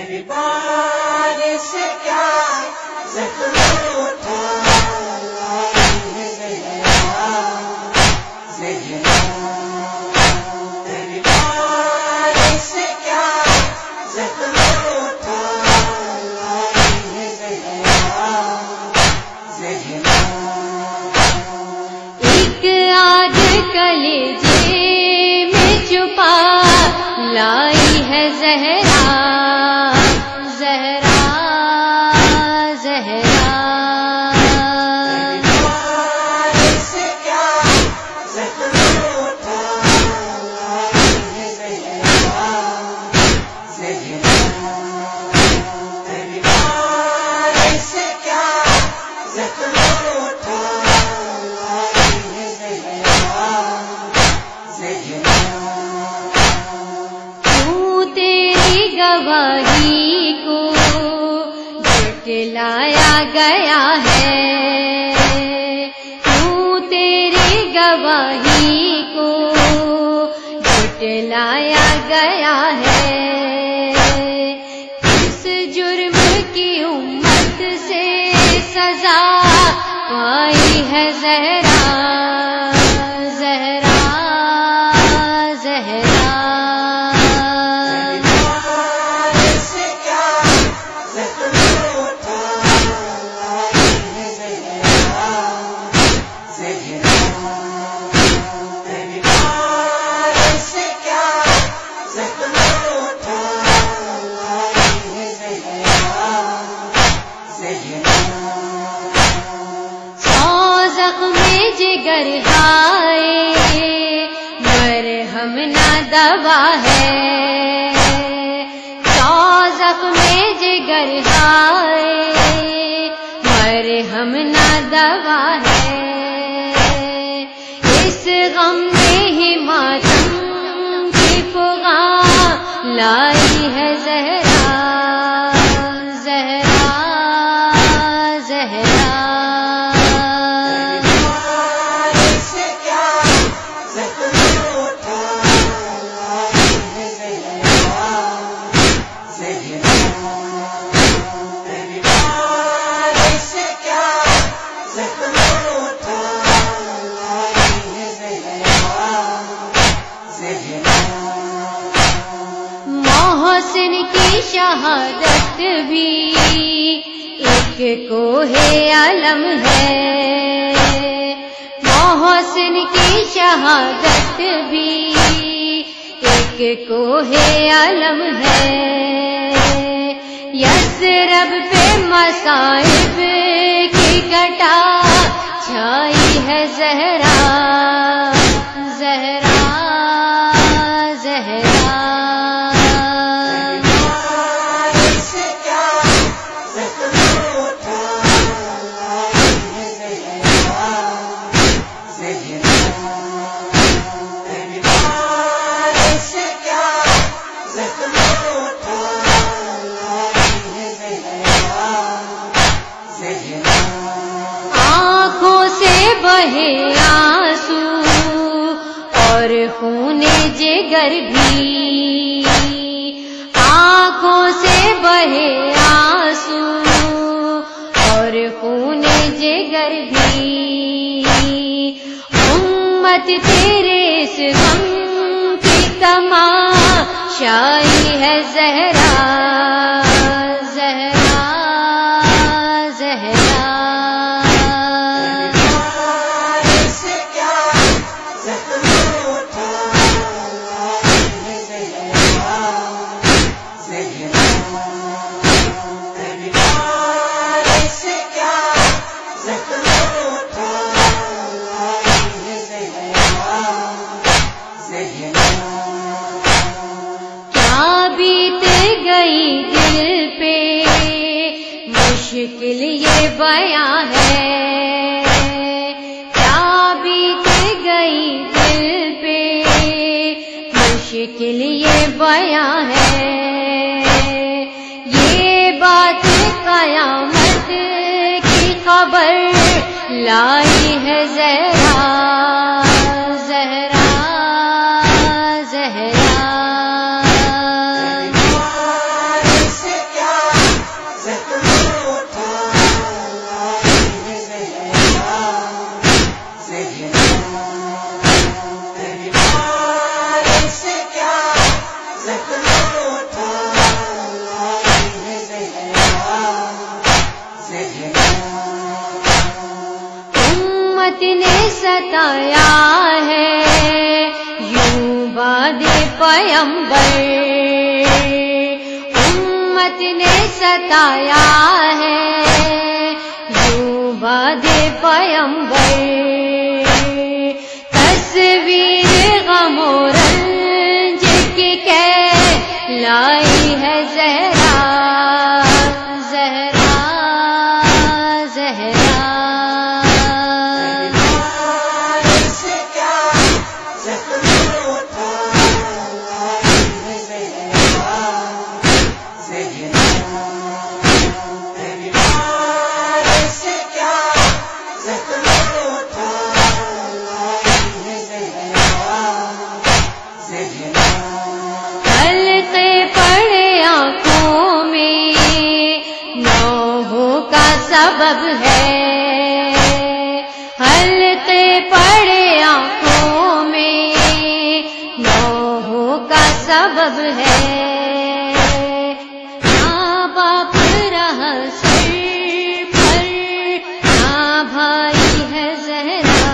تیری بارش سے کیا زخم اٹھا تیری بارش سے کیا زخم اٹھا ایک آگ کلیجے میں چھپا لائی ہے زہرا زہرا زہرا گواہی کو جھٹلایا گیا ہے تو تیری گواہی کو جھٹلایا گیا ہے اس جرم کی امت سے سزا پائی ہے زہرا زہرا زہرا جگر ہائے مرہم نہ دوا ہے زخم جگر ہائے مرہم نہ دوا ہے اس غم میں ہی ماتم کی فغاں لائی ہے زہرا زہرا زہرا محسن کی شہادت بھی ایک کوہ علم ہے محسن کی شہادت بھی ایک کوہ علم ہے یثرب پہ مصائب کی گٹا چھائی ہے زہرا زہرا زہرا آنکھوں سے بہے آنسو اور خون جگر بھی آنکھوں سے بہے آنسو اور خون جگر بھی امت تیرے اس غم کی تماشائی ہے زہرا زہرا زہرا مشکل یہ بیاں ہے کیا بیت گئی دل پہ مشکل یہ بیاں ہے یہ بات قیامت کی خبر لائی ہے زہرا زہرا زہرا ستایا ہے یوں باد پیمبر، امت نے ستایا ہے یوں باد پیمبر، تصویر غم و رنج کی کہلائی ہے زہرا، زہرا زہرا۔ سبب ہے حلقے پڑے آنکھوں میں، نوحوں کا سبب ہے، ماں باپ رہا سر پر، ماں بھائی ہے زہرا،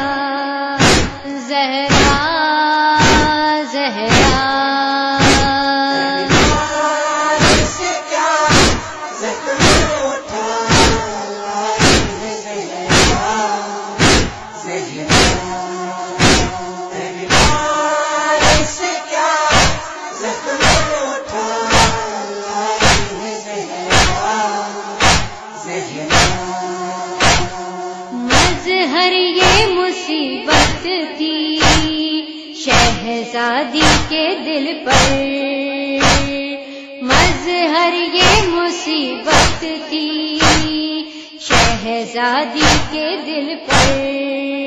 زہرا زہرا۔ مظہر یہ مصیبت تھی شہزادی کے دل پر، مظہر یہ مصیبت تھی شہزادی کے دل پر،